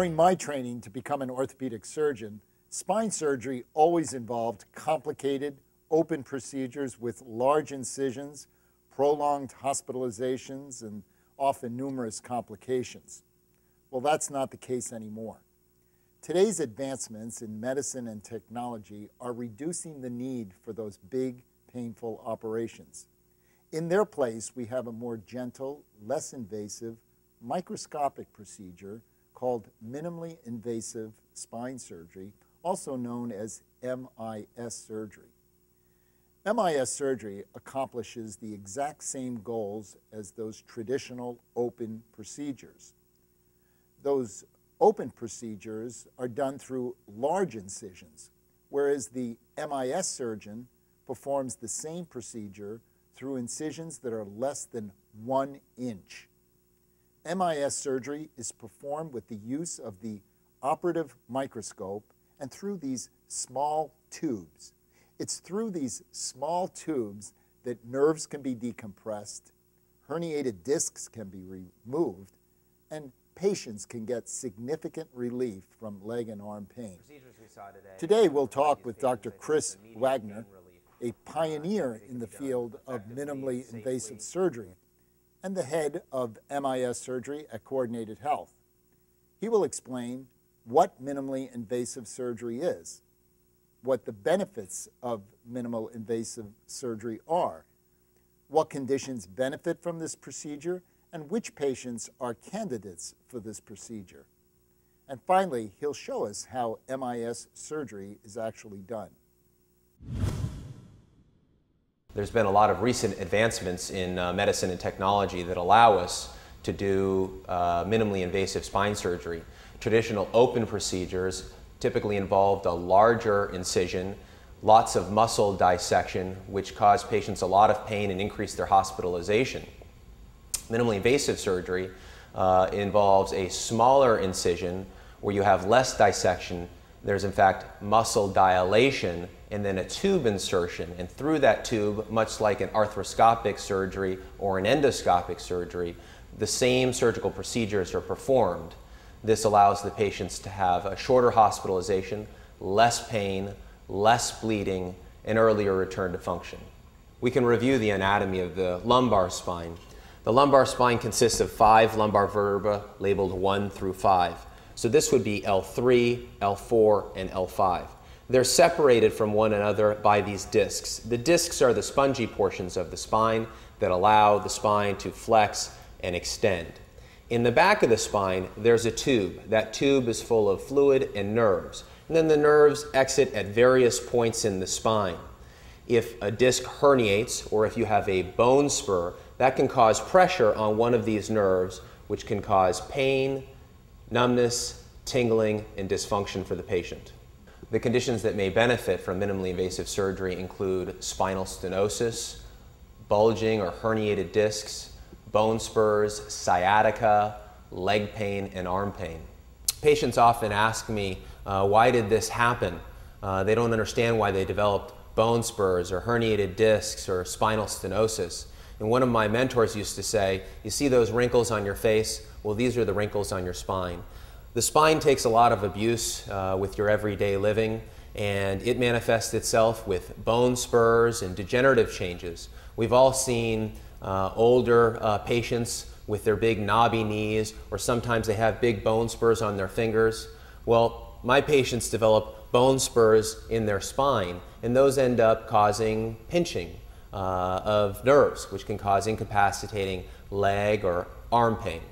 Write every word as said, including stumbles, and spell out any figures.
During my training to become an orthopedic surgeon, spine surgery always involved complicated, open procedures with large incisions, prolonged hospitalizations, and often numerous complications. Well, that's not the case anymore. Today's advancements in medicine and technology are reducing the need for those big, painful operations. In their place, we have a more gentle, less invasive, microscopic procedure called minimally invasive spine surgery, also known as M I S surgery. M I S surgery accomplishes the exact same goals as those traditional open procedures. Those open procedures are done through large incisions, whereas the M I S surgeon performs the same procedure through incisions that are less than one inch. M I S surgery is performed with the use of the operative microscope and through these small tubes. It's through these small tubes that nerves can be decompressed, herniated discs can be removed, and patients can get significant relief from leg and arm pain. Today, today we'll talk with Doctor Chris Wagener, a pioneer in the field of minimally invasive surgery and the head of M I S surgery at Coordinated Health. He will explain what minimally invasive surgery is, what the benefits of minimal invasive surgery are, what conditions benefit from this procedure, and which patients are candidates for this procedure. And finally, he'll show us how M I S surgery is actually done. There's been a lot of recent advancements in uh, medicine and technology that allow us to do uh, minimally invasive spine surgery. Traditional open procedures typically involved a larger incision, lots of muscle dissection, which caused patients a lot of pain and increased their hospitalization. Minimally invasive surgery uh, involves a smaller incision where you have less dissection. There's in fact muscle dilation and then a tube insertion, and through that tube, much like an arthroscopic surgery or an endoscopic surgery, the same surgical procedures are performed. This allows the patients to have a shorter hospitalization, less pain, less bleeding, and earlier return to function. We can review the anatomy of the lumbar spine. The lumbar spine consists of five lumbar vertebrae labeled one through five. So this would be L three, L four, and L five. They're separated from one another by these discs. The discs are the spongy portions of the spine that allow the spine to flex and extend. In the back of the spine, there's a tube. That tube is full of fluid and nerves. And then the nerves exit at various points in the spine. If a disc herniates or if you have a bone spur, that can cause pressure on one of these nerves, which can cause pain, numbness, tingling, and dysfunction for the patient. The conditions that may benefit from minimally invasive surgery include spinal stenosis, bulging or herniated discs, bone spurs, sciatica, leg pain, and arm pain. Patients often ask me, uh, why did this happen? Uh, they don't understand why they developed bone spurs or herniated discs or spinal stenosis. And one of my mentors used to say, you see those wrinkles on your face? Well, these are the wrinkles on your spine. The spine takes a lot of abuse uh, with your everyday living, and it manifests itself with bone spurs and degenerative changes. We've all seen uh, older uh, patients with their big knobby knees, or sometimes they have big bone spurs on their fingers. Well, my patients develop bone spurs in their spine, and those end up causing pinching uh, of nerves, which can cause incapacitating leg or arm pain.